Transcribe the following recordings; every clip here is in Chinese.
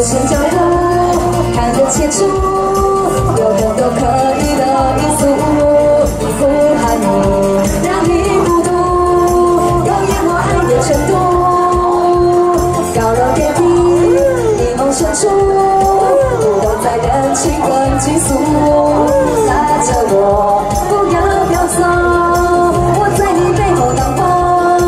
前角度，看得清楚，有更多可以的因素，不喊你，让你孤独，有淹没爱的程度，高楼电梯，你梦深处，不懂在人情跟激素，拉着我，不要飘走，我在你背后挡风。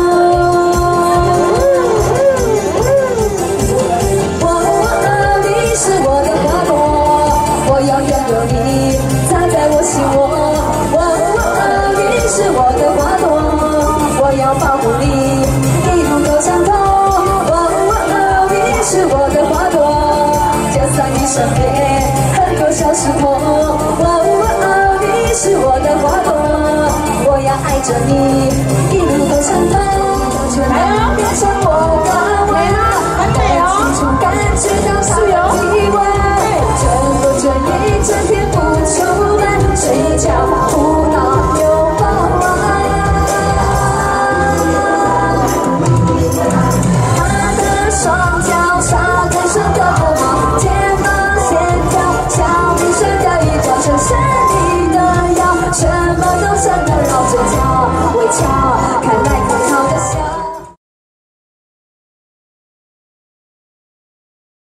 保护你，一路都相同。你是我的花朵，就在你身边，很多小石头。你是我的花朵，我要爱着你，一路都相同。全都变成我。